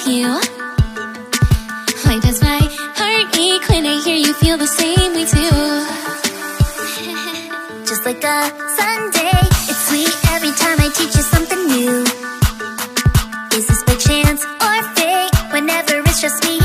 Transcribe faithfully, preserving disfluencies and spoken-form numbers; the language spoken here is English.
you? Why does my heart ache when I hear you feel the same way too? Just like a Sunday, it's sweet every time I teach you something new. Is this by chance or fate? Whenever it's just me